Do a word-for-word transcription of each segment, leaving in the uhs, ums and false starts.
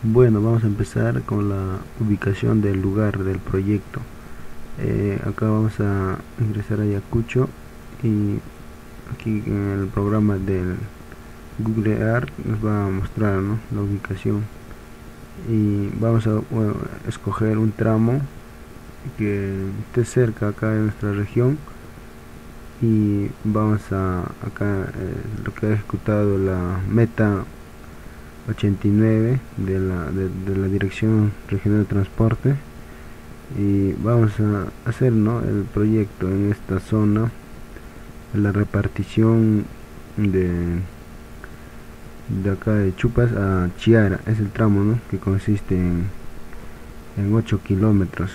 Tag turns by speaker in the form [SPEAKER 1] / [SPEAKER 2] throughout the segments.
[SPEAKER 1] Bueno, vamos a empezar con la ubicación del lugar del proyecto. Eh, acá vamos a ingresar a Ayacucho y aquí en el programa del Google Earth nos va a mostrar, ¿no?, la ubicación, y vamos a, bueno, escoger un tramo que esté cerca acá de nuestra región, y vamos a acá eh, lo que ha ejecutado la meta ochenta y nueve de la, de, de la Dirección Regional de Transporte, y vamos a hacer, ¿no?, el proyecto en esta zona, la repartición de de acá de Chupas a Chiara. Es el tramo, ¿no?, que consiste en, en ocho kilómetros,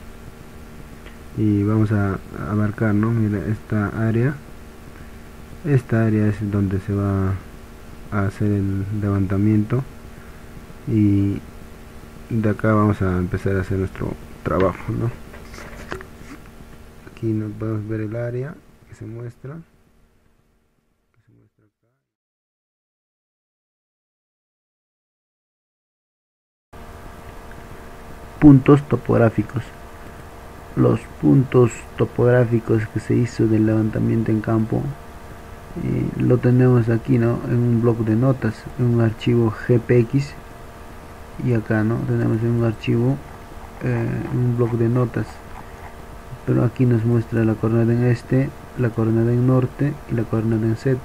[SPEAKER 1] y vamos a abarcar, ¿no?, mira, esta área esta área es donde se va a hacer el levantamiento, y de acá vamos a empezar a hacer nuestro trabajo, ¿no? Aquí nos podemos ver el área que se muestra, que se muestra acá. Puntos topográficos. Los puntos topográficos que se hizo del levantamiento en campo, eh, lo tenemos aquí, ¿no?, en un bloc de notas, en un archivo G P X, y acá, ¿no?, tenemos en un archivo, eh, en un bloc de notas, pero aquí nos muestra la coordenada en este, la coordenada en norte y la coordenada en Z.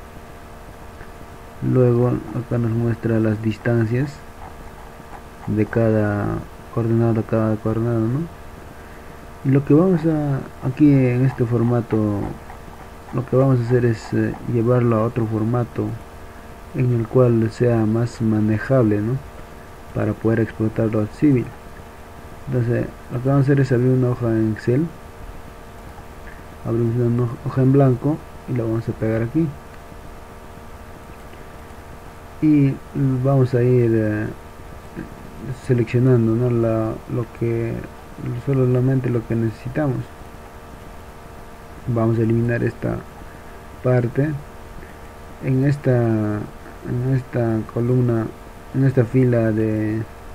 [SPEAKER 1] Luego acá nos muestra las distancias de cada coordenada, cada coordenada, ¿no? Y lo que vamos a, aquí en este formato, lo que vamos a hacer es eh, llevarlo a otro formato en el cual sea más manejable, ¿no?, para poder explotarlo al civil. Entonces lo que vamos a hacer es abrir una hoja en Excel, abrimos una hoja en blanco y la vamos a pegar aquí, y vamos a ir eh, seleccionando, ¿no?, la, lo que solamente lo que necesitamos. Vamos a eliminar esta parte. En esta en esta columna, en esta fila de,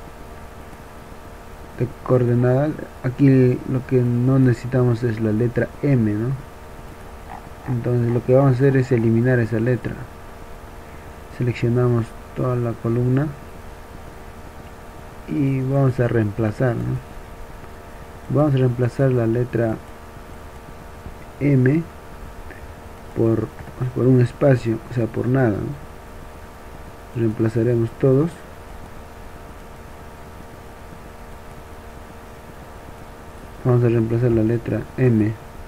[SPEAKER 1] de coordenadas, aquí lo que no necesitamos es la letra M, ¿no? Entonces lo que vamos a hacer es eliminar esa letra. Seleccionamos toda la columna y vamos a reemplazar, ¿no? Vamos a reemplazar la letra M por, por un espacio, o sea, por nada, ¿no? Reemplazaremos todos. Vamos a reemplazar la letra M.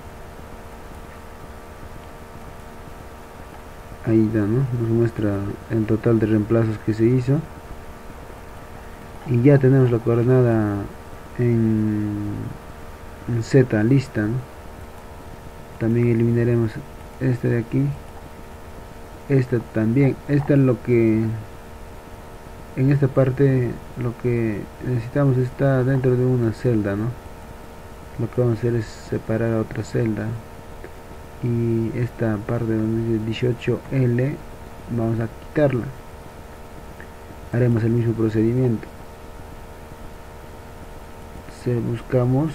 [SPEAKER 1] Ahí da, ¿no?, nos muestra el total de reemplazos que se hizo, y ya tenemos la coordenada en, en Z lista, ¿no? También eliminaremos esta de aquí, esta también. Esta es lo que en esta parte lo que necesitamos está dentro de una celda, ¿no? Lo que vamos a hacer es separar a otra celda, y esta parte donde dice dieciocho L vamos a quitarla. Haremos el mismo procedimiento. Se buscamos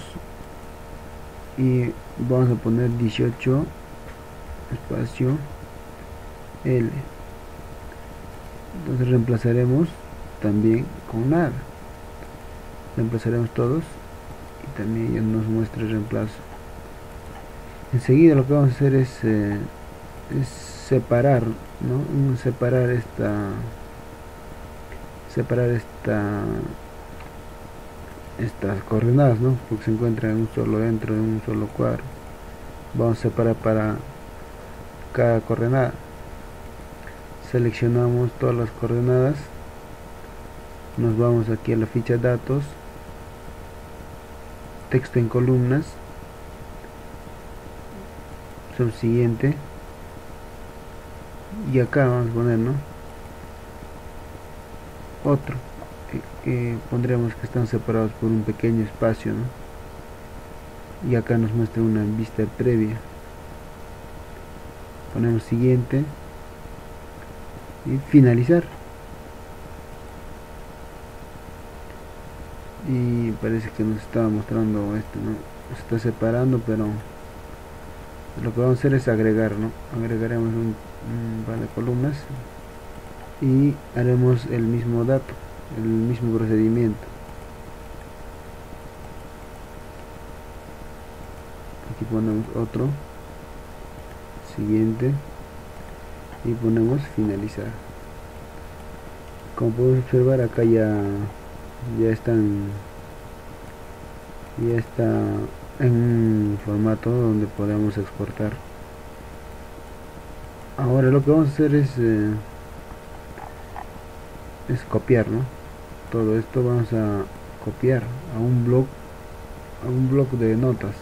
[SPEAKER 1] y vamos a poner dieciocho espacio L. Entonces reemplazaremos también con nada. Reemplazaremos todos y también ya nos muestra el reemplazo. Enseguida lo que vamos a hacer es, eh, es separar, ¿no?, separar esta separar esta estas coordenadas, ¿no?, porque se encuentran en un solo dentro de un solo cuadro. Vamos a separar para cada coordenada. Seleccionamos todas las coordenadas, nos vamos aquí a la ficha datos, texto en columnas, subsiguiente, y acá vamos a poner, ¿no?, otro, eh, pondremos que están separados por un pequeño espacio, ¿no?, y acá nos muestra una vista previa. Ponemos siguiente, y finalizar. y parece que nos estaba mostrando esto, ¿no? Se está separando, pero lo que vamos a hacer es agregar, ¿no? Agregaremos un, un par de columnas y haremos el mismo dato, el mismo procedimiento. Aquí ponemos otro, siguiente, y ponemos finalizar. Como podemos observar, acá ya ya están ya está en un formato donde podemos exportar. Ahora lo que vamos a hacer es eh, es copiar, ¿no? Todo esto vamos a copiar a un blog a un blog de notas.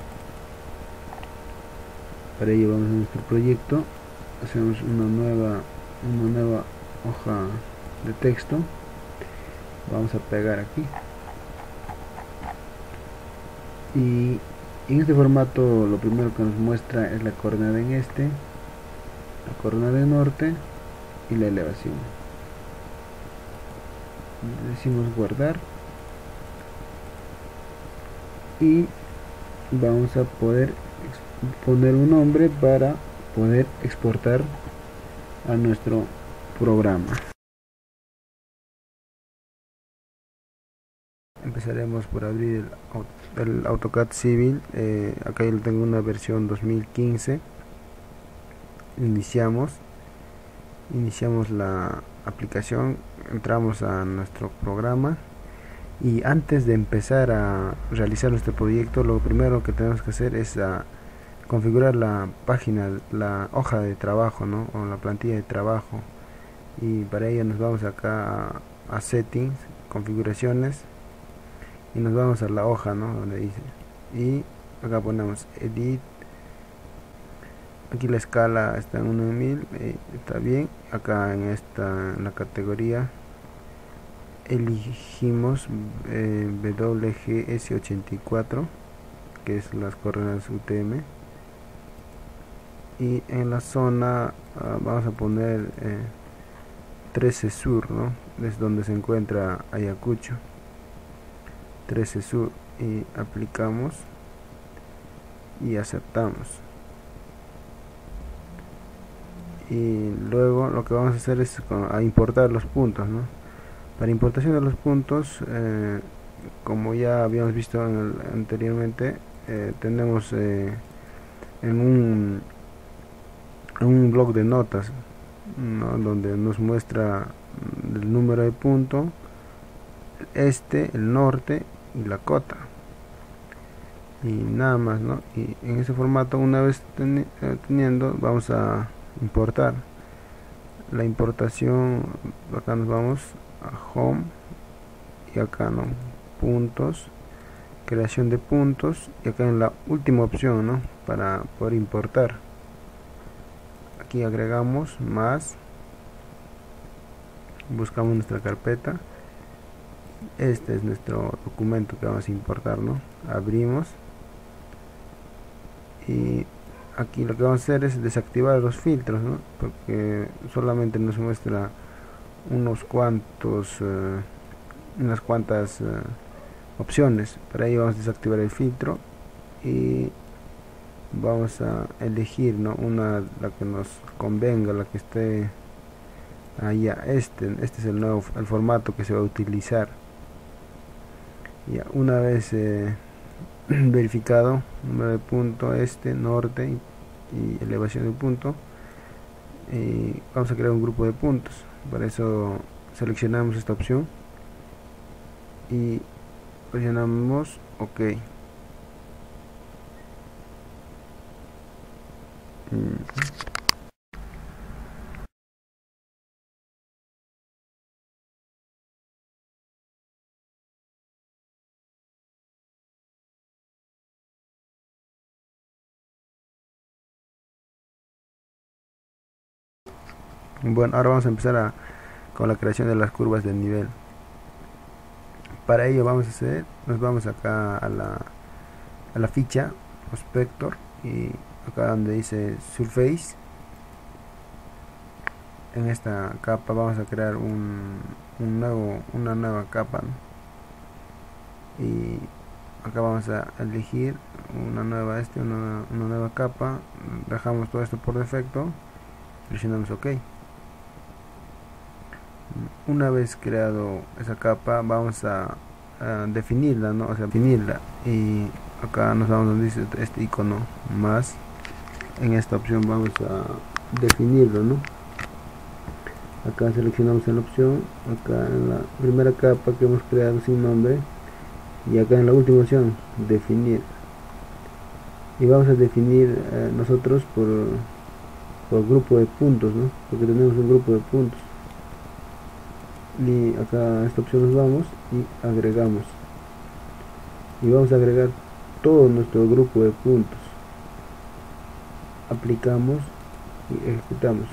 [SPEAKER 1] Para ello vamos a nuestro proyecto, hacemos una nueva una nueva hoja de texto, vamos a pegar aquí, y en este formato lo primero que nos muestra es la coordenada en este, la coordenada de norte y la elevación. Decimos guardar y vamos a poder poner un nombre para poder exportar a nuestro programa. Empezaremos por abrir el, el AutoCAD Civil. Eh, acá yo tengo una versión dos mil quince. Iniciamos iniciamos la aplicación, entramos a nuestro programa, y antes de empezar a realizar nuestro proyecto, lo primero que tenemos que hacer es a configurar la página, la hoja de trabajo, ¿no? O la plantilla de trabajo, y para ello nos vamos acá a, a settings, configuraciones, y nos vamos a la hoja, ¿no? Donde dice, y acá ponemos edit. Aquí la escala está en uno mil, eh, está bien. Acá en esta en la categoría elegimos eh, W G S ochenta y cuatro, que es las coordenadas U T M, y en la zona uh, vamos a poner eh, trece sur, ¿no? Es donde se encuentra Ayacucho, trece sur, y aplicamos y aceptamos. Y luego lo que vamos a hacer es a importar los puntos, ¿no? Para importación de los puntos, eh, como ya habíamos visto en el, anteriormente, eh, tenemos eh, en un en un blog de notas, ¿no? Donde nos muestra el número de punto, este, el norte y la cota, y nada más, ¿no? Y en ese formato, una vez ten, teniendo, vamos a importar. La importación, acá nos vamos a home, y acá no, puntos, creación de puntos, y acá en la última opción, ¿no? Para poder importar, aquí agregamos más, buscamos nuestra carpeta, este es nuestro documento que vamos a importar, ¿no? Abrimos, y aquí lo que vamos a hacer es desactivar los filtros, ¿no? Porque solamente nos muestra unos cuantos uh, unas cuantas uh, opciones. Para ello vamos a desactivar el filtro y vamos a elegir, ¿no? Una, la que nos convenga, la que esté allá. Este, este es el nuevo el formato que se va a utilizar. Ya una vez eh, verificado, número de punto, este, norte y, y elevación de punto, y vamos a crear un grupo de puntos. Para eso seleccionamos esta opción y presionamos OK. Mm. Bueno, ahora vamos a empezar a, con la creación de las curvas de nivel. Para ello vamos a hacer, nos vamos acá a la, a la ficha Prospector, y acá donde dice Surface, en esta capa vamos a crear un, un nuevo, una nueva capa, ¿no? y acá vamos a elegir una nueva este una, una nueva capa, dejamos todo esto por defecto, presionamos OK. Una vez creado esa capa vamos a, a definirla, ¿no? O sea, definirla, y acá nos vamos donde dice este icono más. En esta opción vamos a definirlo, ¿no? Acá seleccionamos en la opción, acá en la primera capa que hemos creado sin nombre, y acá en la última opción definir, y vamos a definir eh, nosotros por, por grupo de puntos, ¿no? Porque tenemos un grupo de puntos, y acá en esta opción nos vamos y agregamos, y vamos a agregar todo nuestro grupo de puntos, aplicamos y ejecutamos,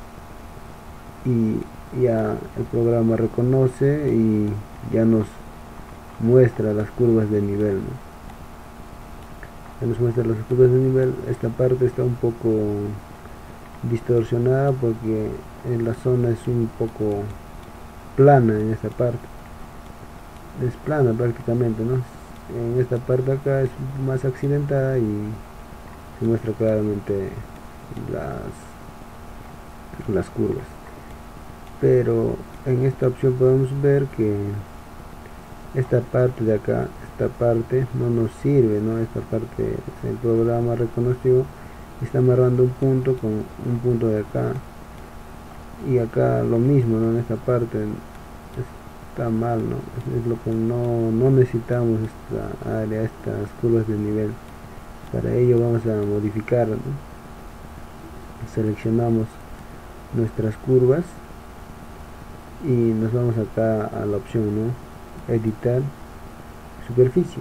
[SPEAKER 1] y ya el programa reconoce y ya nos muestra las curvas de nivel, ¿no? Ya nos muestra las curvas de nivel. Esta parte está un poco distorsionada porque en la zona es un poco plana, en esta parte es plana prácticamente, ¿no? En esta parte acá es más accidentada y se muestra claramente las las curvas, pero en esta opción podemos ver que esta parte de acá, esta parte no nos sirve, ¿no? Esta parte el programa reconoció, está amarrando un punto con un punto de acá, y acá lo mismo, ¿no? En esta parte está mal, ¿no? Es lo que no, no necesitamos, esta área, estas curvas de nivel. Para ello vamos a modificar, ¿no? Seleccionamos nuestras curvas y nos vamos acá a la opción, ¿no? Editar superficie,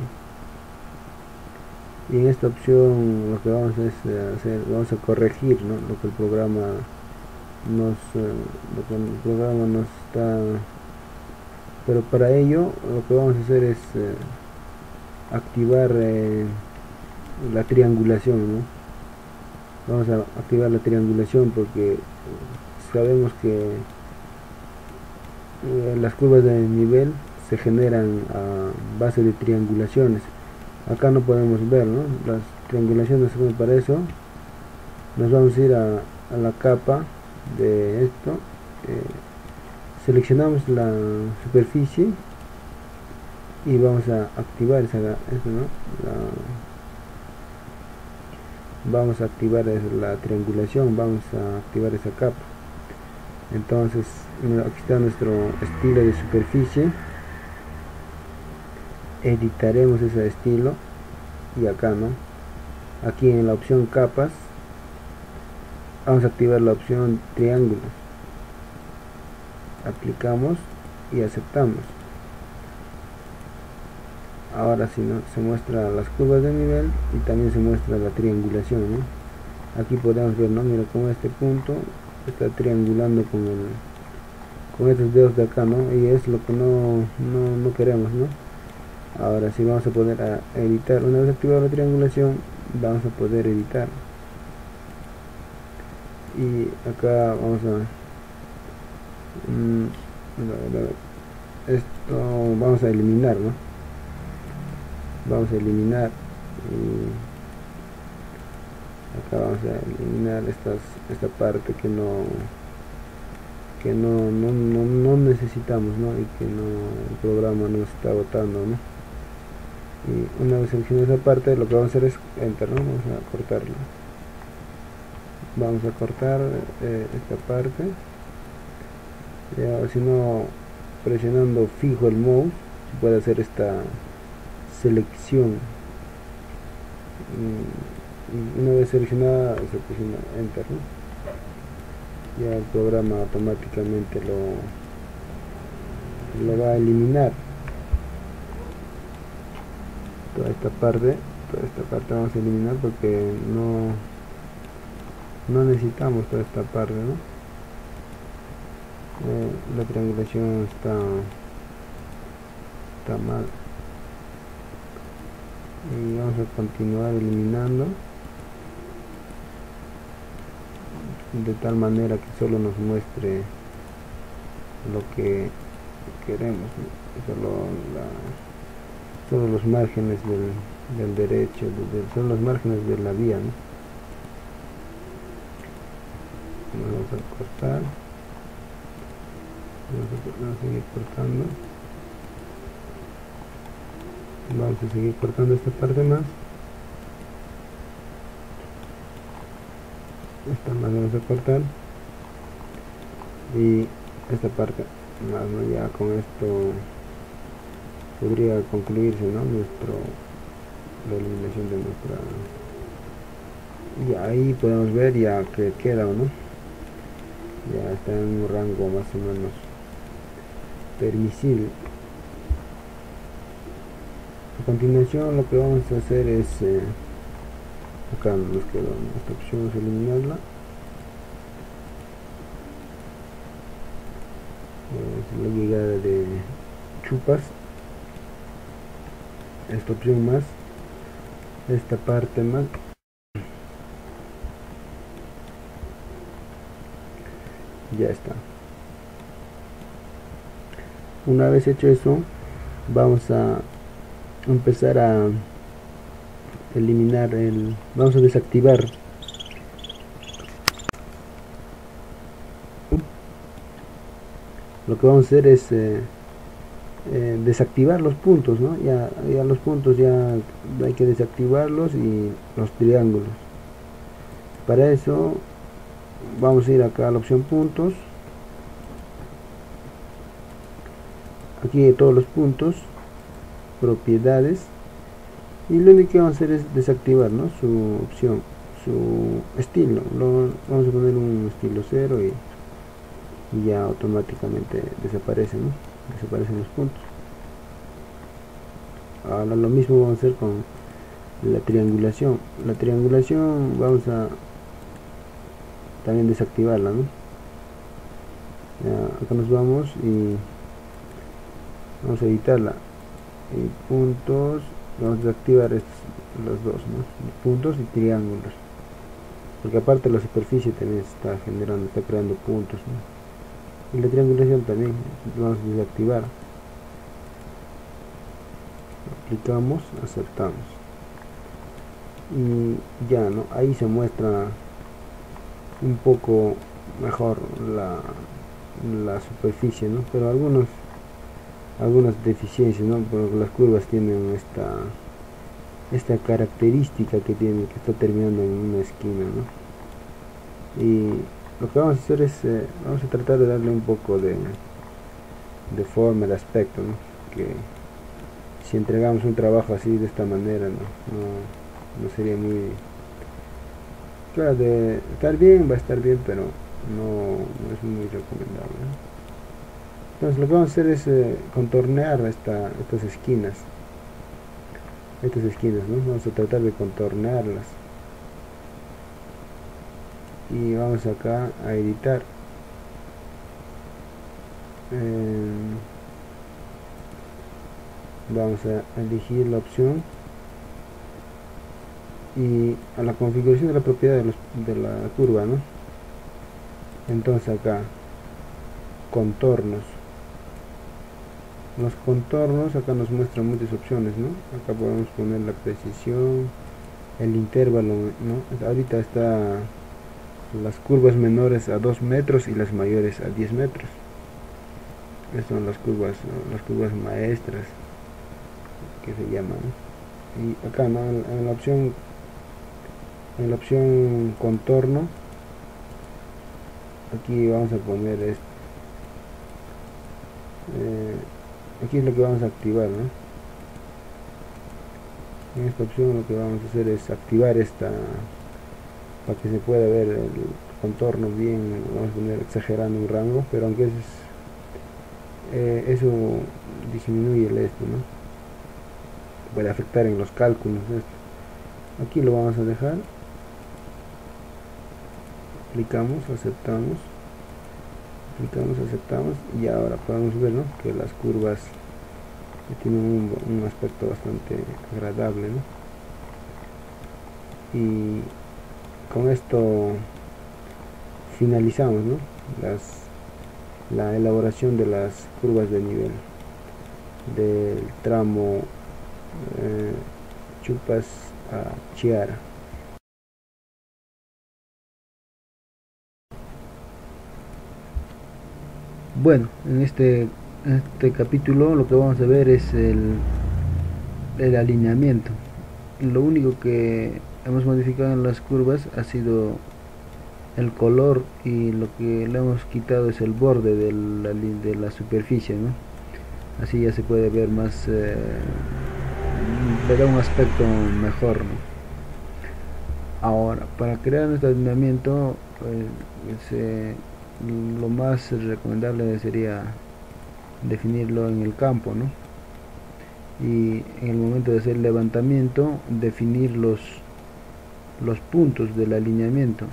[SPEAKER 1] y en esta opción lo que vamos a hacer, vamos a corregir, ¿no? Lo que el programa nos lo que el programa nos está, pero para ello lo que vamos a hacer es eh, activar eh, la triangulación, ¿no? Vamos a activar la triangulación porque sabemos que eh, las curvas de nivel se generan a base de triangulaciones. Acá no podemos ver, ¿no? Las triangulaciones. Para eso nos vamos a ir a, a la capa de esto, eh, seleccionamos la superficie y vamos a activar esa, eso, ¿no? La, vamos a activar la triangulación, vamos a activar esa capa. Entonces aquí está nuestro estilo de superficie, editaremos ese estilo, y acá, ¿no? Aquí en la opción capas vamos a activar la opción triángulos, aplicamos y aceptamos. Ahora sí, ¿no? Se muestra las curvas de nivel y también se muestra la triangulación, ¿no? Aquí podemos ver, ¿no? Mira cómo este punto está triangulando con el con estos dedos de acá, ¿no? Y es lo que no, no, no queremos, ¿no? Ahora sí vamos a poder a editar. Una vez activada la triangulación vamos a poder editar, y acá vamos a mmm, esto vamos a eliminar, ¿no? Vamos a eliminar, y acá vamos a eliminar estas, esta parte que no que no, no, no, no necesitamos, ¿no? Y que no, el programa nos está botando, ¿no? Y una vez seleccionada esa parte, lo que vamos a hacer es enter, ¿no? Vamos a cortarlo, vamos a cortar eh, esta parte, ya, si no, presionando fijo el mouse se puede hacer esta selección, y una vez seleccionada se presiona enter, ¿no? Ya el programa automáticamente lo lo va a eliminar toda esta parte. Toda esta parte vamos a eliminar porque no no necesitamos toda esta parte, ¿no? Eh, la triangulación está está mal, y vamos a continuar eliminando de tal manera que solo nos muestre lo que queremos, ¿no? Solo la solo los márgenes del, del derecho, de, de, son los márgenes de la vía, ¿no? Vamos a cortar, vamos a, vamos a seguir cortando, vamos a seguir cortando esta parte más, esta más vamos a cortar, y esta parte más, ¿no? Ya con esto podría concluirse, ¿no? Nuestro, la eliminación de nuestra, y ahí podemos ver ya que queda, ¿no? Ya está en un rango más o menos permisible. A continuación lo que vamos a hacer es eh, acá nos queda esta opción, es eliminarla, es la llegada de chupas, esta opción más, esta parte más, ya está. Una vez hecho eso, vamos a empezar a eliminar el, vamos a desactivar lo que vamos a hacer es eh, eh, desactivar los puntos, ¿no? Ya, ya los puntos ya hay que desactivarlos, y los triángulos. Para eso vamos a ir acá a la opción puntos, aquí de todos los puntos, propiedades, y lo único que vamos a hacer es desactivar, ¿no? Su opción, su estilo, lo, vamos a poner un estilo cero, y, y ya automáticamente desaparece, ¿no? Desaparecen los puntos. Ahora lo mismo vamos a hacer con la triangulación. La triangulación vamos a también desactivarla, ¿no? Ya, acá nos vamos y vamos a editarla, y puntos, vamos a desactivar estos, los dos, ¿no? Puntos y triángulos, porque aparte la superficie también está generando, está creando puntos, ¿no? Y la triangulación también vamos a desactivar. Aplicamos, aceptamos, y ya, ¿no? Ahí se muestra un poco mejor la, la superficie, ¿no? Pero algunos algunas deficiencias, ¿no? Porque las curvas tienen esta esta característica que tiene, que está terminando en una esquina, ¿no? Y lo que vamos a hacer es eh, vamos a tratar de darle un poco de de forma, de aspecto, ¿no? Que si entregamos un trabajo así de esta manera, no, no, no sería muy, claro, de estar bien, va a estar bien, pero no, no es muy recomendable, ¿no? Entonces lo que vamos a hacer es eh, contornear esta, estas esquinas, estas esquinas, ¿no? Vamos a tratar de contornearlas, y vamos acá a editar. Eh, vamos a elegir la opción y a la configuración de la propiedad de, los, de la curva, ¿no? Entonces acá contornos, los contornos acá nos muestran muchas opciones, ¿no? Acá podemos poner la precisión, el intervalo, ¿no? Ahorita está las curvas menores a dos metros y las mayores a diez metros. Estas son las curvas, ¿no? Las curvas maestras que se llaman, ¿no? Y acá, ¿no? En la opción en la opción contorno, aquí vamos a poner esto, eh, aquí es lo que vamos a activar, ¿no? En esta opción lo que vamos a hacer es activar esta, para que se pueda ver el contorno bien. Vamos a poner exagerando un rango, pero aunque es, eh, eso disminuye el esto, ¿no? Puede afectar en los cálculos esto. Aquí lo vamos a dejar, aplicamos, aceptamos, aplicamos, aceptamos, y ahora podemos ver, ¿no? Que las curvas tienen un, un aspecto bastante agradable, ¿no? Y con esto finalizamos, ¿no? Las, la elaboración de las curvas de nivel del tramo eh, Chupas a Chiara. Bueno, en este, en este capítulo lo que vamos a ver es el, el alineamiento. Lo único que hemos modificado en las curvas ha sido el color, y lo que le hemos quitado es el borde de la, de la superficie, ¿no? Así ya se puede ver más, eh, le da un aspecto mejor, ¿no? Ahora, para crear nuestro alineamiento, pues, eh, lo más recomendable sería definirlo en el campo, ¿no? Y en el momento de hacer el levantamiento, definir los, los puntos del alineamiento.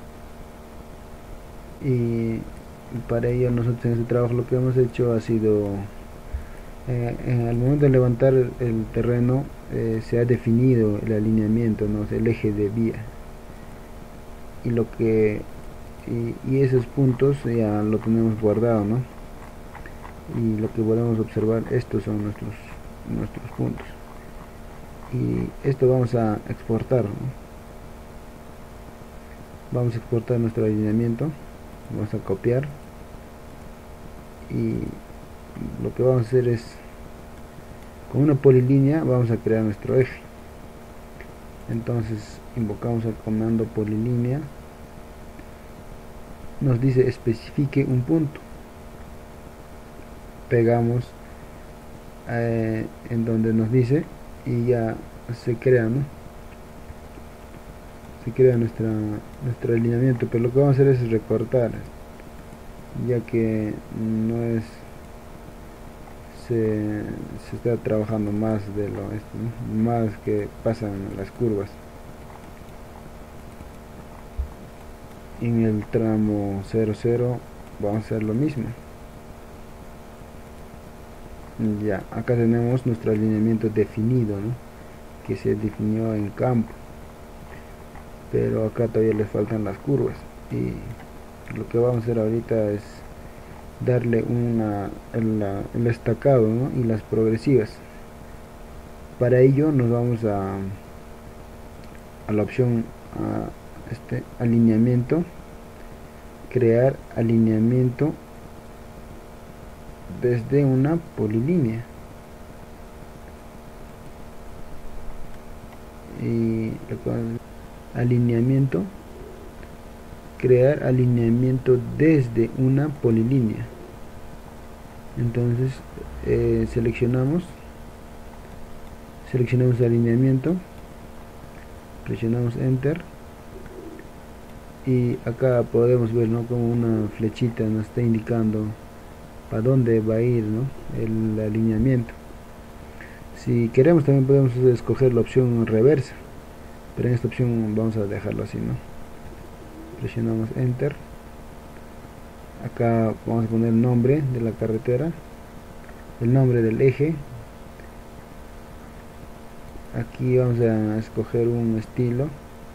[SPEAKER 1] Y para ello nosotros en este trabajo lo que hemos hecho ha sido, eh, en el momento de levantar el terreno, eh, se ha definido el alineamiento, ¿no? El eje de vía, y lo que y, y esos puntos ya lo tenemos guardado, ¿no? Y lo que podemos observar, estos son nuestros nuestros puntos, y esto vamos a exportar, ¿no? Vamos a exportar nuestro alineamiento, vamos a copiar, y lo que vamos a hacer es, con una polilínea vamos a crear nuestro eje. Entonces invocamos el comando polilínea, nos dice especifique un punto, pegamos eh, en donde nos dice, y ya se crea, ¿no? Se crea nuestra, nuestro alineamiento. Pero lo que vamos a hacer es recortar, ya que no es se, se está trabajando más de lo esto, ¿no? Más que pasan las curvas. En el tramo cero cero vamos a hacer lo mismo. Ya, acá tenemos nuestro alineamiento definido, ¿no? Que se definió en campo, pero acá todavía le faltan las curvas, y lo que vamos a hacer ahorita es darle una el, el estacado, ¿no? Y las progresivas. Para ello nos vamos a a la opción, a este alineamiento, crear alineamiento desde una polilínea, y alineamiento, crear alineamiento desde una polilínea. Entonces eh, seleccionamos seleccionamos alineamiento, presionamos enter, y acá podemos ver, ¿no?, como una flechita nos está indicando para dónde va a ir, ¿no?, el alineamiento. Si queremos también podemos escoger la opción reversa, pero en esta opción vamos a dejarlo así, ¿no? Presionamos enter. Acá vamos a poner el nombre de la carretera, el nombre del eje. Aquí vamos a escoger un estilo,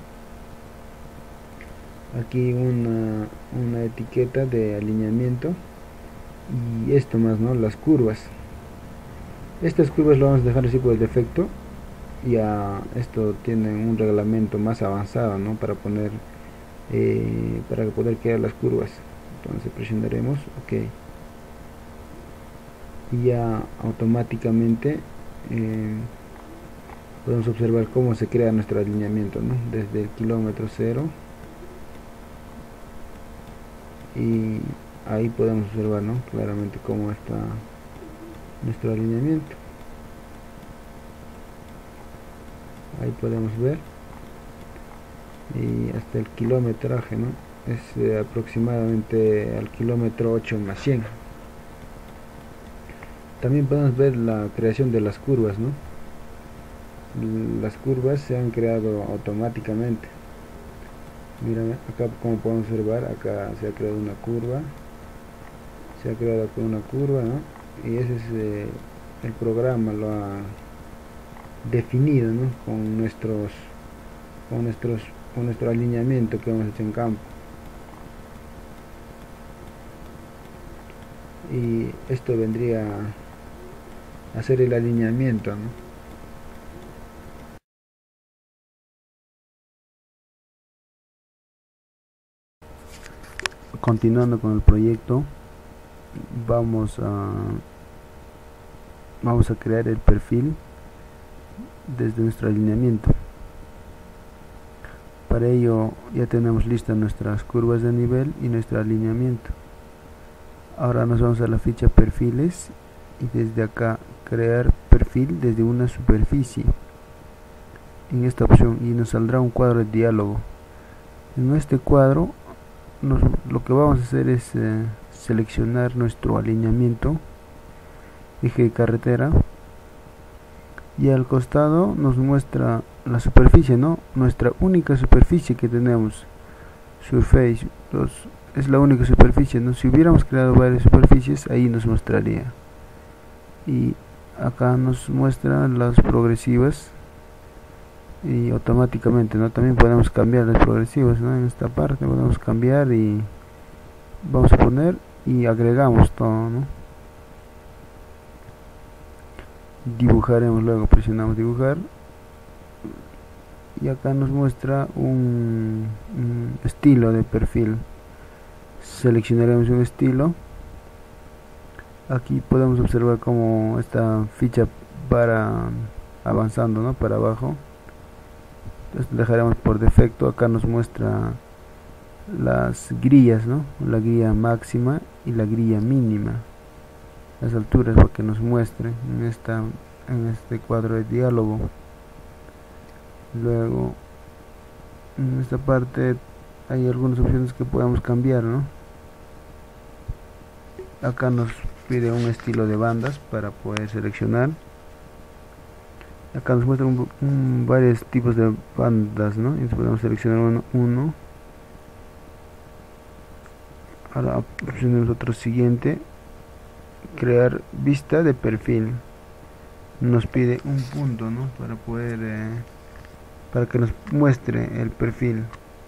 [SPEAKER 1] aquí una, una etiqueta de alineamiento, y esto más, ¿no?, las curvas. Estas curvas lo vamos a dejar así por defecto. Ya esto tiene un reglamento más avanzado, ¿no?, para poner eh, para poder crear las curvas. Entonces presionaremos OK, y ya automáticamente eh, podemos observar cómo se crea nuestro alineamiento, ¿no?, desde el kilómetro cero, y ahí podemos observar, ¿no?, claramente cómo está nuestro alineamiento. Ahí podemos ver, y hasta el kilometraje, ¿no?, es eh, aproximadamente al kilómetro ocho más cien. También podemos ver la creación de las curvas, ¿no? Las curvas se han creado automáticamente. Miren acá, como podemos observar, acá se ha creado una curva, se ha creado con una curva, ¿no?, y ese es eh, el programa lo ha definido, ¿no?, con nuestros con nuestros con nuestro alineamiento que hemos hecho en campo. Y esto vendría a hacer el alineamiento, ¿no? continuando con el proyecto, vamos a vamos a crear el perfil desde nuestro alineamiento. Para ello ya tenemos listas nuestras curvas de nivel y nuestro alineamiento. Ahora nos vamos a la ficha perfiles y desde acá crear perfil desde una superficie en esta opción, y nos saldrá un cuadro de diálogo. En este cuadro nos, lo que vamos a hacer es eh, seleccionar nuestro alineamiento, eje de carretera, y al costado nos muestra la superficie, ¿no? Nuestra única superficie que tenemos, Surface dos, es la única superficie, ¿no? Si hubiéramos creado varias superficies, ahí nos mostraría. Y acá nos muestra las progresivas y automáticamente, ¿no? También podemos cambiar las progresivas, ¿no? En esta parte podemos cambiar y vamos a poner y agregamos todo, ¿no? Dibujaremos, luego presionamos dibujar y acá nos muestra un, un estilo de perfil. Seleccionaremos un estilo. Aquí podemos observar cómo esta ficha para avanzando, ¿no? Para abajo. Entonces dejaremos por defecto. Acá nos muestra las grillas, ¿no? La grilla máxima y la grilla mínima, las alturas, para que nos muestre en esta en este cuadro de diálogo. Luego en esta parte hay algunas opciones que podemos cambiar, ¿no? Acá nos pide un estilo de bandas para poder seleccionar. Acá nos muestra un, un, varios tipos de bandas, ¿no? Y podemos seleccionar uno, uno. Ahora opcionemos otro siguiente, crear vista de perfil. Nos pide un punto, ¿no? Para poder eh, para que nos muestre el perfil.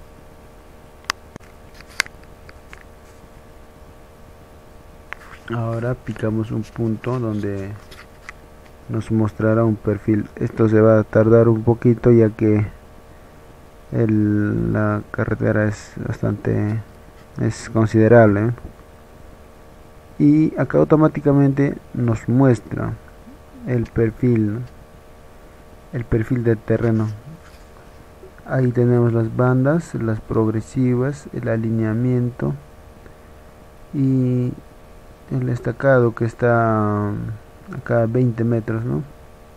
[SPEAKER 1] Ahora picamos un punto donde nos mostrará un perfil. Esto se va a tardar un poquito, ya que el, la carretera es bastante es considerable, ¿eh? Y acá automáticamente nos muestra el perfil, ¿no? El perfil del terreno. Ahí tenemos las bandas, las progresivas, el alineamiento y el estacado, que está acá a veinte metros, ¿no?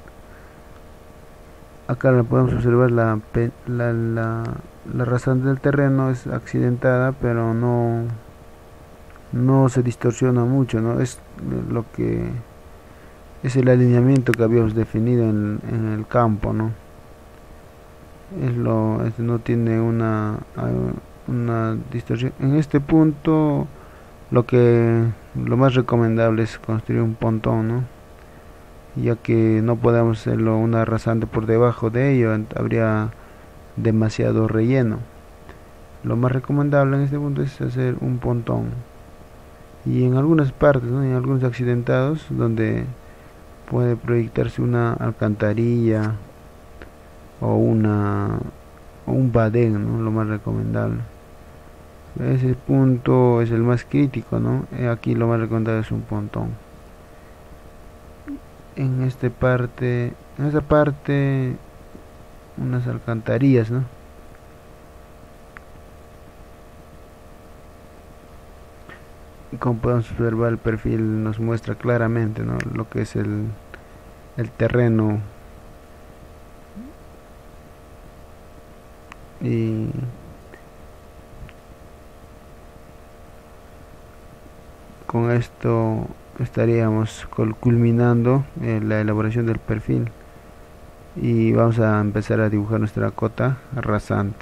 [SPEAKER 1] Acá la podemos observar, la, la, la, la razón del terreno es accidentada, pero no no se distorsiona mucho, ¿no? Es lo que es el alineamiento que habíamos definido en, en el campo, ¿no? Es lo es, no tiene una una distorsión. En este punto lo que lo más recomendable es construir un pontón, ¿no? Ya que no podemos hacerlo una rasante por debajo de ello, habría demasiado relleno. Lo más recomendable en este punto es hacer un pontón. Y en algunas partes, ¿no? En algunos accidentados donde puede proyectarse una alcantarilla o una o un badén, ¿no? Lo más recomendable. Ese punto es el más crítico, ¿no? Aquí lo más recomendable es un pontón. En esta parte, en esta parte unas alcantarillas, ¿no? Y como podemos observar, el perfil nos muestra claramente, ¿no? Lo que es el, el terreno. Y con esto estaríamos culminando eh, la elaboración del perfil, y vamos a empezar a dibujar nuestra cota rasante.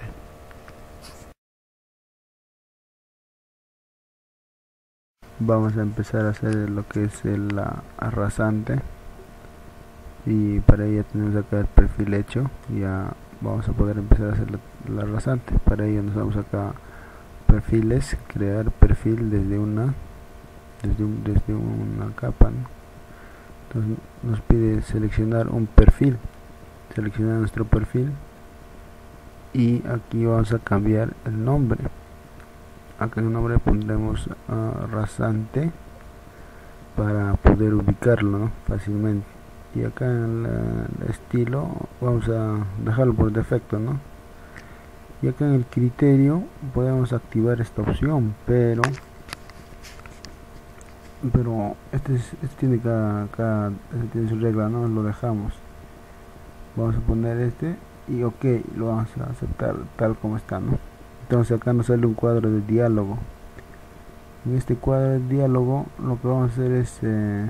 [SPEAKER 1] Vamos a empezar a hacer lo que es el la rasante, y para ello tenemos acá el perfil hecho. Ya vamos a poder empezar a hacer la, la rasante. Para ello nos vamos acá perfiles, crear perfil desde una desde, un, desde una capa, ¿no? Entonces nos pide seleccionar un perfil, seleccionar nuestro perfil, y aquí vamos a cambiar el nombre. acá en el nombre pondremos uh, rasante para poder ubicarlo, ¿no? Fácilmente. Y acá en el estilo vamos a dejarlo por defecto, ¿no? Y acá en el criterio podemos activar esta opción, pero pero este, es, este tiene cada, acá este tiene su regla, no lo dejamos. Vamos a poner este y ok, lo vamos a aceptar tal como está, ¿no? Entonces acá nos sale un cuadro de diálogo. En este cuadro de diálogo lo que vamos a hacer es eh,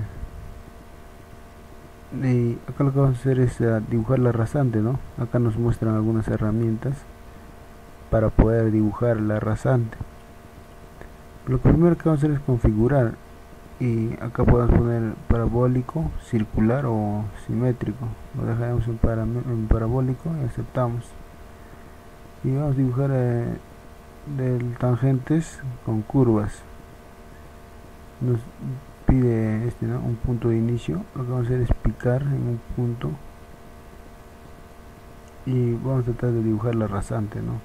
[SPEAKER 1] y acá lo que vamos a hacer es uh, dibujar la rasante, ¿no? Acá nos muestran algunas herramientas para poder dibujar la rasante. Lo primero que vamos a hacer es configurar, y acá podemos poner parabólico, circular o simétrico. Lo dejaremos en, para, en parabólico y aceptamos. Y vamos a dibujar eh, del tangentes con curvas. Nos pide este, ¿no? Un punto de inicio. Lo que vamos a hacer es picar en un punto y vamos a tratar de dibujar la rasante, ¿no?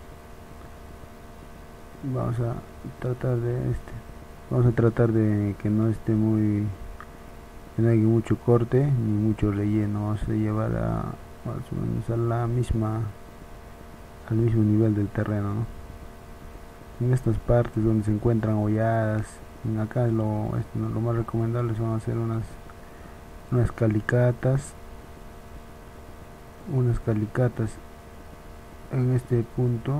[SPEAKER 1] Vamos a tratar de este vamos a tratar de que no esté muy, que no haya mucho corte ni mucho relleno. Vamos a llevar a más o menos a la misma al mismo nivel del terreno, ¿no? En estas partes donde se encuentran holladas, acá lo, este, lo más recomendable son hacer unas unas calicatas unas calicatas en este punto,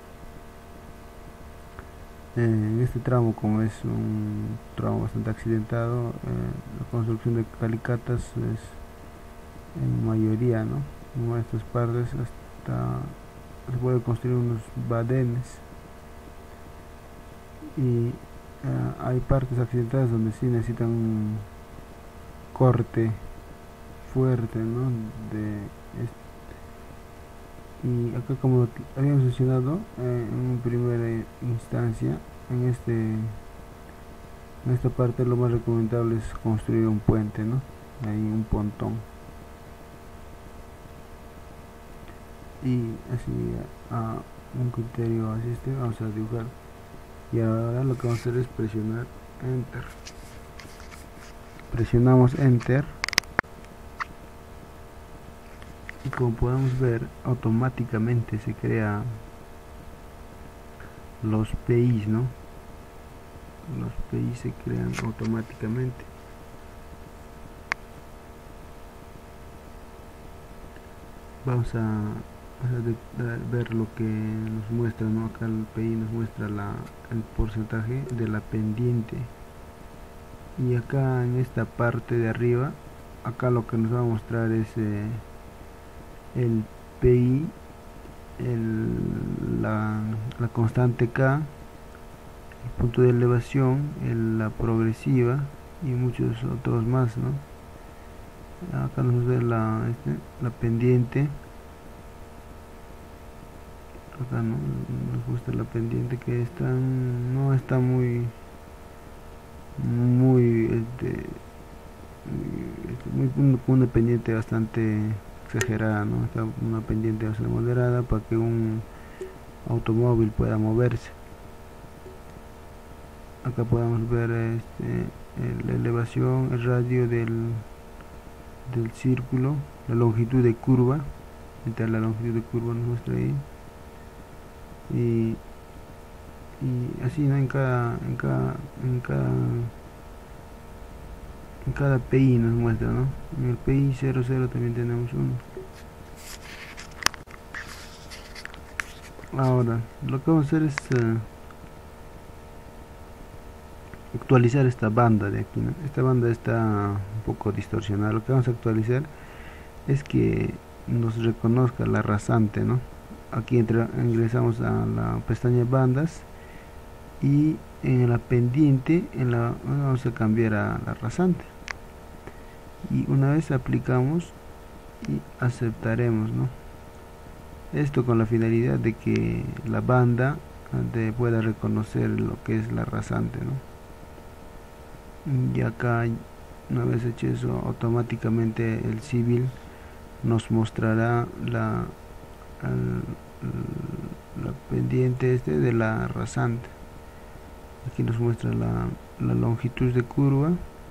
[SPEAKER 1] en este tramo. Como es un tramo bastante accidentado, eh, la construcción de calicatas es en mayoría, ¿no? En estas partes hasta se puede construir unos badenes, y uh, hay partes accidentadas donde sí necesitan un corte fuerte, ¿no? De este. Y acá, como habíamos mencionado eh, en primera instancia, en este en esta parte lo más recomendable es construir un puente, ¿no? Ahí un pontón, y así a un criterio así este vamos a dibujar. Y ahora lo que vamos a hacer es presionar enter. Presionamos enter y como podemos ver, automáticamente se crea los P Is, ¿no? Los P I se crean automáticamente. Vamos a, a ver lo que nos muestra, ¿no? Acá el P I nos muestra la, el porcentaje de la pendiente, y acá en esta parte de arriba, acá lo que nos va a mostrar es eh, el P I, el, la, la constante K, el punto de elevación, el, la progresiva y muchos otros más, ¿no? Acá nos ve la, este, la pendiente. Acá no, nos muestra la pendiente, que está, no está muy muy este, muy, muy una pendiente bastante exagerada, ¿no? Está una pendiente bastante moderada para que un automóvil pueda moverse. Acá podemos ver este, la elevación, el radio del del círculo, la longitud de curva. Entre la longitud de curva nos muestra ahí, y, y así, ¿no? En cada en cada en cada en cada P I nos muestra, ¿no? En el P I cero cero también tenemos uno. Ahora lo que vamos a hacer es uh, actualizar esta banda de aquí, ¿no? Esta banda está un poco distorsionada. Lo que vamos a actualizar es que nos reconozca la rasante, ¿no? Aquí entra, ingresamos a la pestaña bandas, y en la pendiente en la vamos a cambiar a la rasante, y una vez aplicamos y aceptaremos, ¿no? Esto con la finalidad de que la banda de pueda reconocer lo que es la rasante, ¿no? Y acá, una vez hecho eso, automáticamente el civil nos mostrará la, el, la pendiente este de la rasante. Aquí nos muestra la, la longitud de curva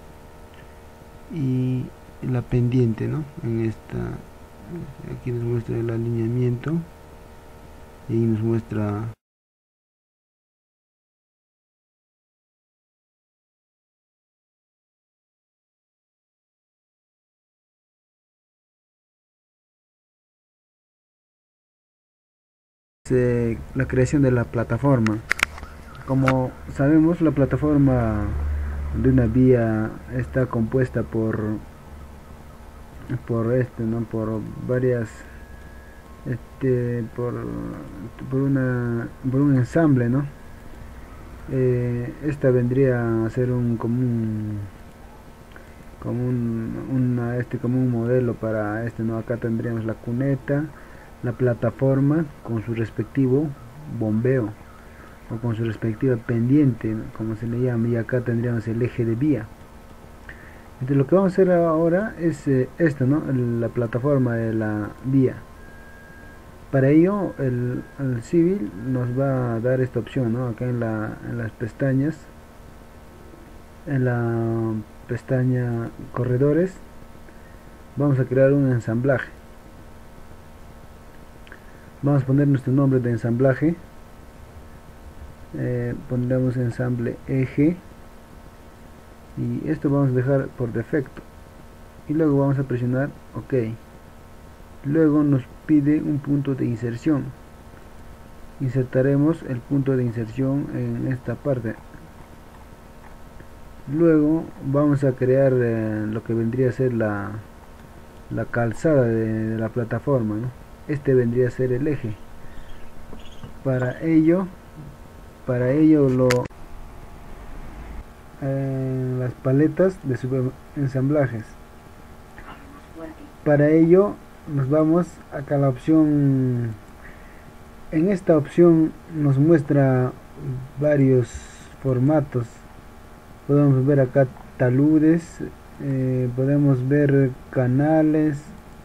[SPEAKER 1] y la pendiente, ¿no? En esta, aquí nos muestra el alineamiento y ahí nos muestra eh, la creación de la plataforma. Como sabemos, la plataforma de una vía está compuesta por por este, ¿no? Por varias este por, por una por un ensamble, ¿no? Eh, esta vendría a ser un como un como un una, este como un modelo para este, ¿no? Acá tendríamos la cuneta, la plataforma con su respectivo bombeo o con su respectiva pendiente, ¿no? Como se le llama, y acá tendríamos el eje de vía. Entonces lo que vamos a hacer ahora es eh, esto, ¿no? La plataforma de la vía. Para ello el, el Civil nos va a dar esta opción, ¿no? Acá en, la, en las pestañas, en la pestaña corredores, vamos a crear un ensamblaje. Vamos a poner nuestro nombre de ensamblaje, eh, pondremos ensamble eje y esto vamos a dejar por defecto y luego vamos a presionar OK. Luego nos pide un punto de inserción, insertaremos el punto de inserción en esta parte. Luego vamos a crear eh, lo que vendría a ser la, la calzada de, de la plataforma, ¿no? Este vendría a ser el eje. Para ello para ello lo eh, las paletas de subensamblajes. Para ello nos vamos acá a la opción. En esta opción nos muestra varios formatos. Podemos ver acá taludes, eh, podemos ver canales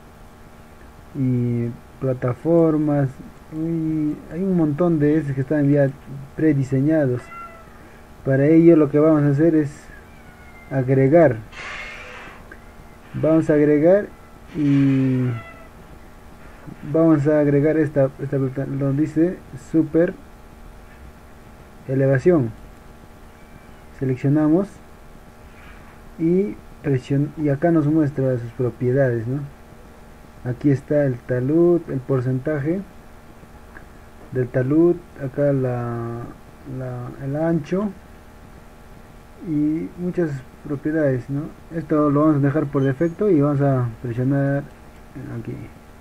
[SPEAKER 1] y plataformas, y hay un montón de esos que están ya prediseñados. Para ello lo que vamos a hacer es agregar. Vamos a agregar y vamos a agregar esta, esta donde dice super elevación. Seleccionamos y presion y acá nos muestra sus propiedades, ¿no? Aquí está el talud, el porcentaje del talud, acá la, la, el ancho y muchas propiedades, ¿no? Esto lo vamos a dejar por defecto y vamos a presionar aquí.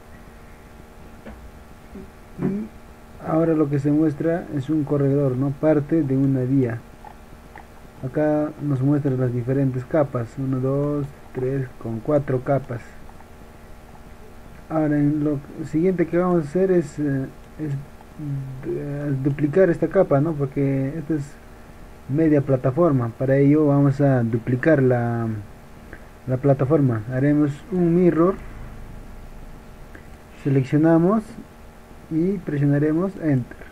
[SPEAKER 1] Y ahora lo que se muestra es un corredor, ¿no? Parte de una vía. Acá nos muestra las diferentes capas, uno, dos, tres, con cuatro capas. Ahora en lo siguiente que vamos a hacer es, eh, es eh, duplicar esta capa, ¿no? Porque esta es media plataforma. Para ello vamos a duplicar la, la plataforma. Haremos un mirror, seleccionamos y presionaremos enter.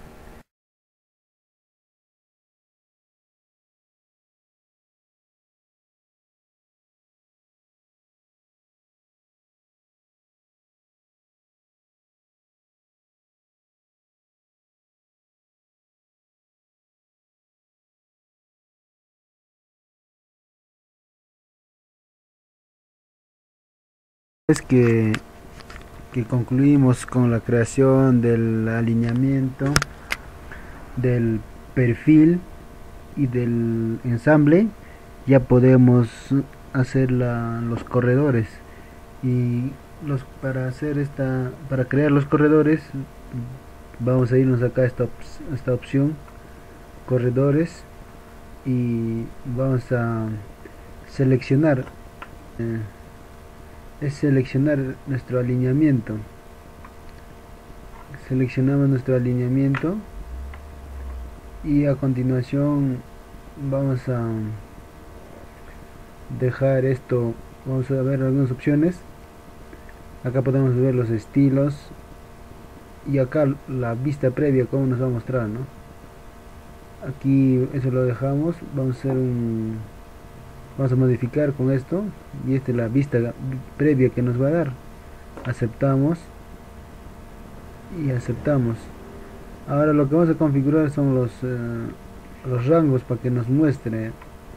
[SPEAKER 1] Es que, que concluimos con la creación del alineamiento, del perfil y del ensamble. Ya podemos hacer la, los corredores, y los para hacer esta para crear los corredores vamos a irnos acá a esta, op esta opción corredores y vamos a seleccionar eh, es seleccionar nuestro alineamiento. Seleccionamos nuestro alineamiento y a continuación vamos a dejar esto. Vamos a ver algunas opciones. Acá podemos ver los estilos y acá la vista previa como nos va a mostrar, ¿no? Aquí eso lo dejamos. Vamos a hacer un vamos a modificar con esto, y esta es la vista previa que nos va a dar. Aceptamos y aceptamos. Ahora lo que vamos a configurar son los eh, los rangos para que nos muestre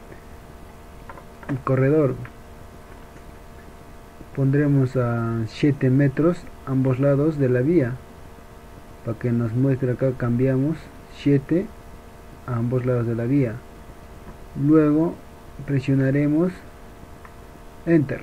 [SPEAKER 1] el corredor. Pondremos a siete metros ambos lados de la vía para que nos muestre. Acá cambiamos siete a ambos lados de la vía. Luego presionaremos enter,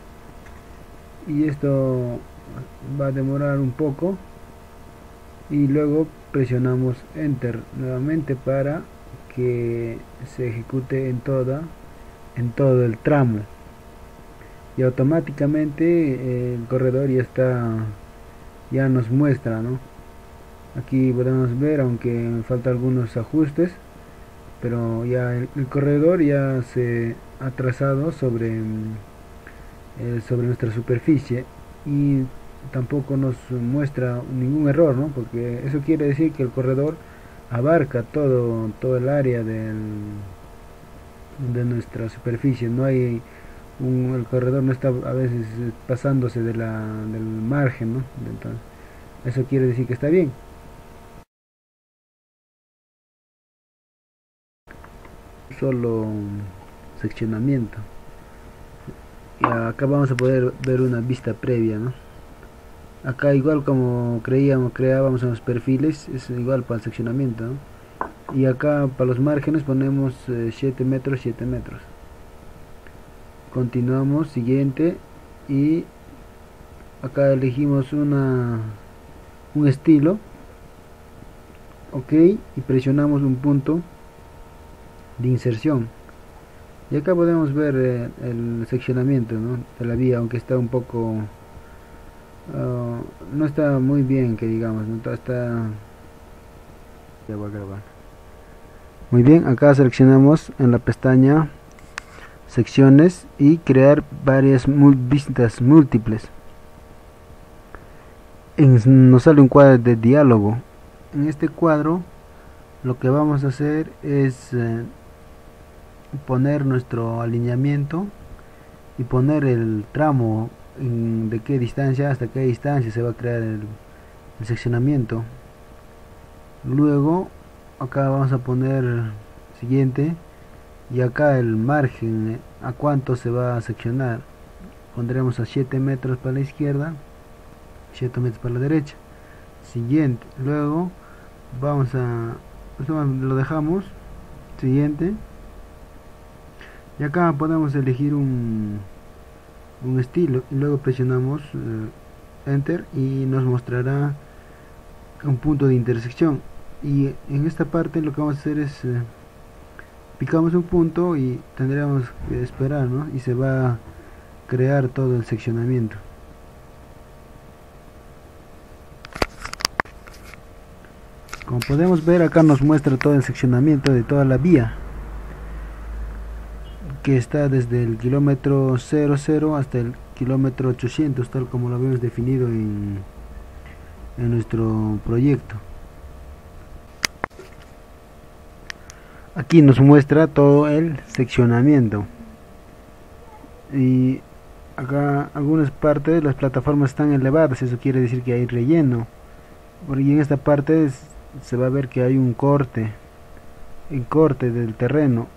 [SPEAKER 1] y esto va a demorar un poco, y luego presionamos enter nuevamente para que se ejecute en toda en todo el tramo, y automáticamente eh, el corredor ya está ya nos muestra, ¿no? Aquí podemos ver, aunque falta algunos ajustes, pero ya el, el corredor ya se ha trazado sobre eh, sobre nuestra superficie, y tampoco nos muestra ningún error, ¿no? Porque eso quiere decir que el corredor abarca todo todo el área del, de nuestra superficie. No hay un, el corredor no está a veces pasándose de la, del margen, ¿no? Entonces eso quiere decir que está bien. Solo seccionamiento, y acá vamos a poder ver una vista previa, ¿no? Acá igual como creíamos creábamos en los perfiles, es igual para el seccionamiento, ¿no? Y acá para los márgenes ponemos eh, siete metros, siete metros. Continuamos, siguiente, y acá elegimos una un estilo, ok, y presionamos un punto de inserción, y acá podemos ver eh, el seccionamiento, ¿no?, de la vía, aunque está un poco uh, no está muy bien, que digamos, no está, ya voy a grabar. Muy bien, acá seleccionamos en la pestaña secciones y crear varias vistas múltiples. En, nos sale un cuadro de diálogo. En este cuadro lo que vamos a hacer es eh, poner nuestro alineamiento y poner el tramo, en, de qué distancia hasta qué distancia se va a crear el, el seccionamiento. Luego acá vamos a poner siguiente, y acá el margen, a cuánto se va a seccionar. Pondremos a siete metros para la izquierda, siete metros para la derecha. Siguiente, luego vamos a, lo dejamos, siguiente, y acá podemos elegir un, un estilo, y luego presionamos eh, enter, y nos mostrará un punto de intersección. Y en esta parte lo que vamos a hacer es eh, picamos un punto y tendremos que esperar, ¿no?, y se va a crear todo el seccionamiento. Como podemos ver, acá nos muestra todo el seccionamiento de toda la vía, que está desde el kilómetro cero cero hasta el kilómetro ochocientos, tal como lo habíamos definido en, en nuestro proyecto. Aquí nos muestra todo el seccionamiento, y acá algunas partes de las plataformas están elevadas, eso quiere decir que hay relleno. Y en esta parte es, se va a ver que hay un corte, el corte del terreno,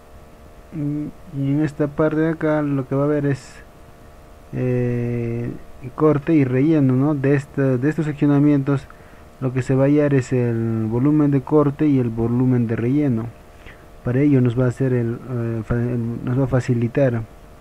[SPEAKER 1] y en esta parte de acá lo que va a ver es eh, corte y relleno, ¿no?, de, esta, de estos seccionamientos. Lo que se va a hallar es el volumen de corte y el volumen de relleno. Para ello nos va a hacer el, eh, el, nos va a facilitar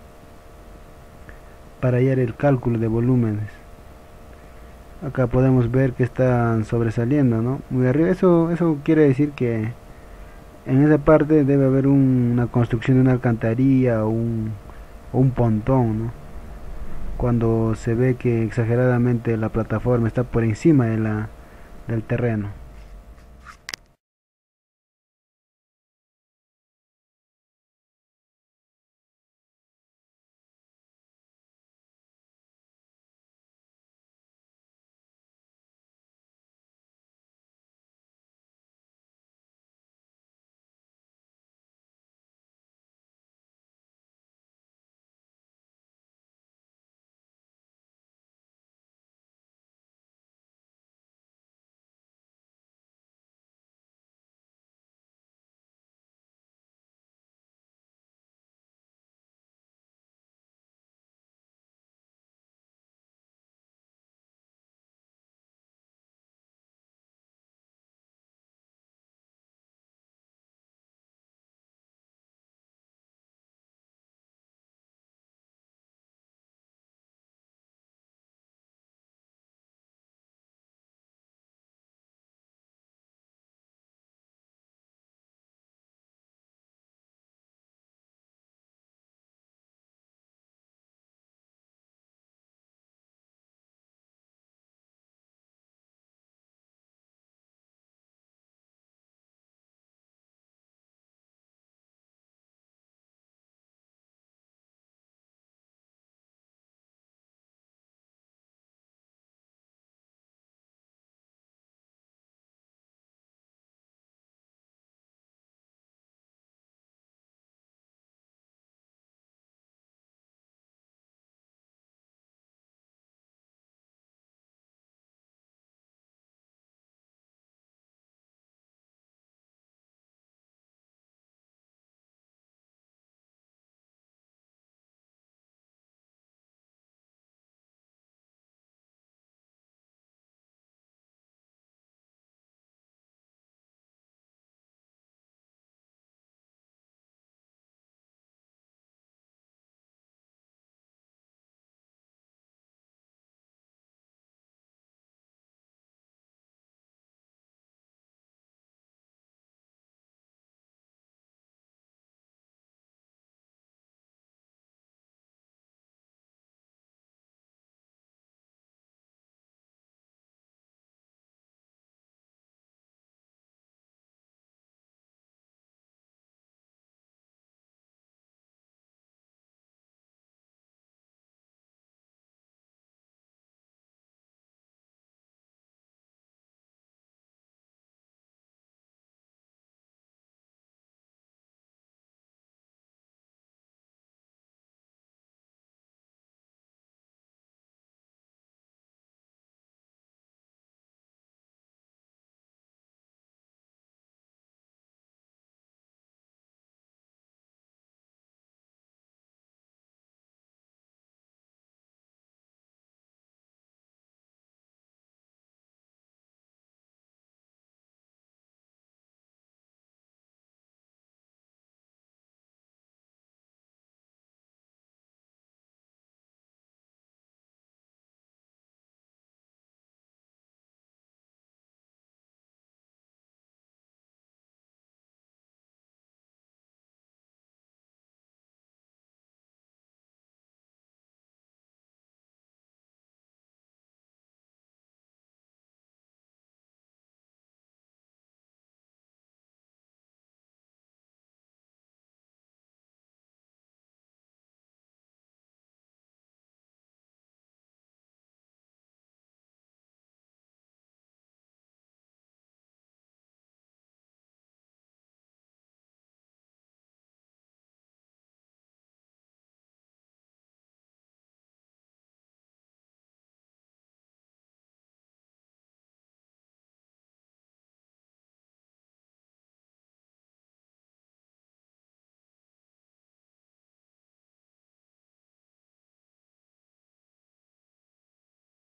[SPEAKER 1] para hallar el cálculo de volúmenes. Acá podemos ver que están sobresaliendo, ¿no?, muy arriba. Eso, eso quiere decir que en esa parte debe haber un, una construcción de una alcantarilla o un, o un pontón, ¿no?, cuando se ve que exageradamente la plataforma está por encima de la, del terreno.